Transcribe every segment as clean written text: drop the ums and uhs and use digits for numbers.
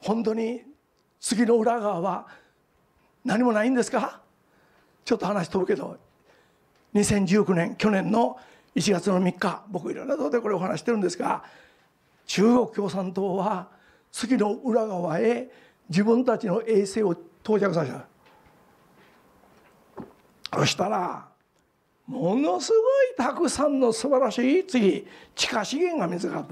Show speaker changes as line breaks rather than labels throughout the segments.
本当に次の裏側は何もないんですか？ちょっと話飛ぶけど、2019年去年の1月の3日、僕いろんなところでこれお話してるんですが、中国共産党は次の裏側へ自分たちの衛星を到着させた。そしたらものすごいたくさんの素晴らしい地下資源が見つかった。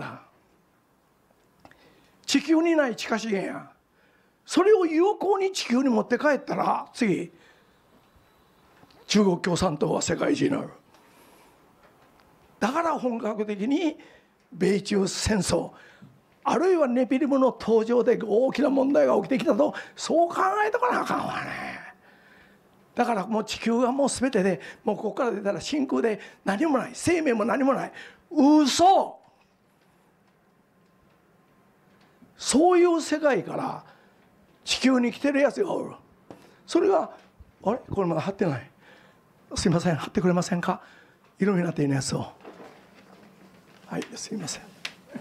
地球にない地下資源や。それを有効に地球に持って帰ったら次中国共産党は世界一になる。だから本格的に米中戦争、あるいはネピリムの登場で大きな問題が起きてきたと、そう考えとかなあかんわね。だからもう地球はもう全てで、もうここから出たら真空で何もない、生命も何もない、嘘。そういう世界から地球に来てるやつがおる。それがあれこれまだ貼ってない、すいません貼ってくれませんか、イルミナティのやつを。はいすいません。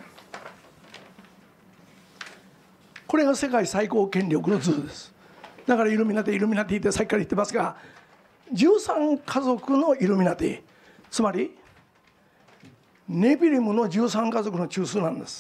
これが世界最高権力の図です。だからイルミナティってさっきから言ってますが、13家族のイルミナティ、つまりネピリムの13家族の中枢なんです。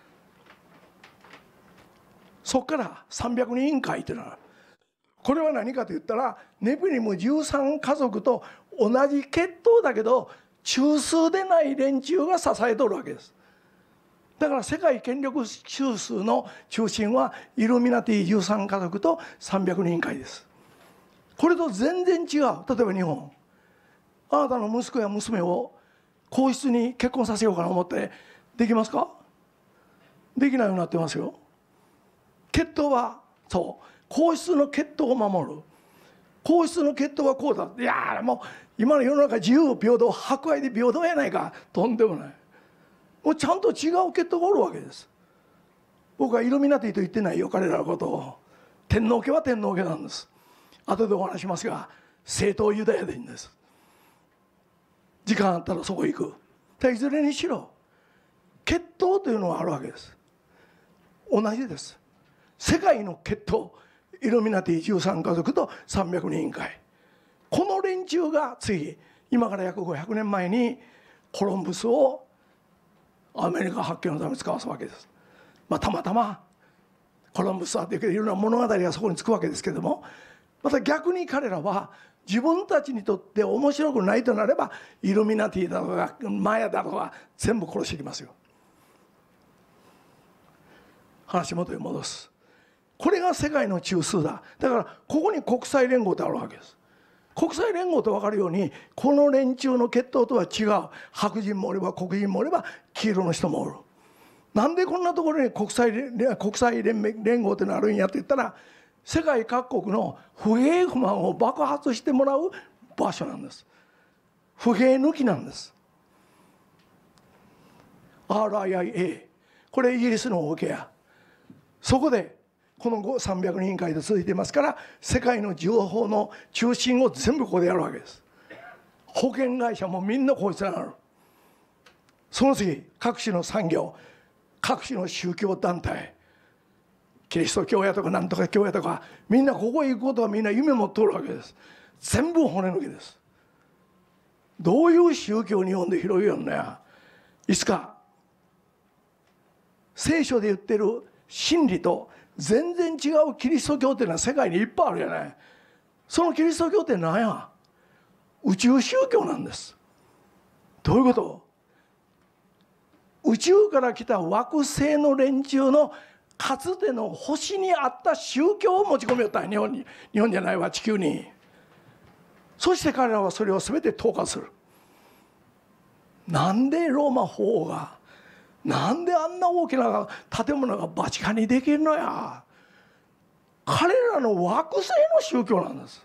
そこから300人委員会というのは、これは何かといったら、ネピリム13家族と同じ血統だけど中枢でない連中が支えとるわけです。だから世界権力中枢の中心はイルミナティ13家族と300人委員会です。これと全然違う。例えば日本、あなたの息子や娘を皇室に結婚させようかな思ってできますか？できないようになってますよ。血統はそう皇室の血統を守る。皇室の血統はこうだ。いやもう今の世の中自由平等博愛で平等やないか。とんでもない。もうちゃんと違う血統がおるわけです。僕はイルミナティと言ってないよ、彼らのことを。天皇家は天皇家なんです。後でお話しますが、正統ユダヤ人です。時間あったらそこ行く。いずれにしろ血統というのはあるわけです。同じです。世界の血統、イルミナティ13家族と300人委員会、この連中が次今から約500年前にコロンブスをアメリカ発見のために使わすわけです。たまたまコロンブスはっていうけどいろんな物語がそこにつくわけですけれども、また逆に彼らは自分たちにとって面白くないとなればイルミナティだとかマヤだとか全部殺していきますよ。話元に戻す。これが世界の中枢だ。だからここに国際連合ってあるわけです。国際連合と分かるようにこの連中の血統とは違う。白人もおれば黒人もおれば黄色の人もおる。なんでこんなところに国際連合ってのがあるんやって言ったら、世界各国の不平不満を爆発してもらう場所なんです。不平抜きなんです。 RIIA、 これイギリスの OK や。そこでこの300人委員会で続いていますから、世界の情報の中心を全部ここでやるわけです。保険会社もみんなこいつらがある。その次各種の産業、各種の宗教団体、キリスト教やとかなんとか教やとか、みんなここへ行くことはみんな夢持っておるわけです。全部骨抜きです。どういう宗教日本で広いよんのや。いつか聖書で言ってる真理と全然違うキリスト教っていうのは世界にいっぱいあるじゃない。そのキリスト教って何や？宇宙宗教なんです。どういうこと？宇宙から来た惑星の連中のかつての星にあった宗教を持ち込みよった。日本に、日本じゃないわ、地球に。そして彼らはそれを全て投下する。なんでローマ法王が、なんであんな大きな建物がバチカンにできるのや。彼らの惑星の宗教なんです。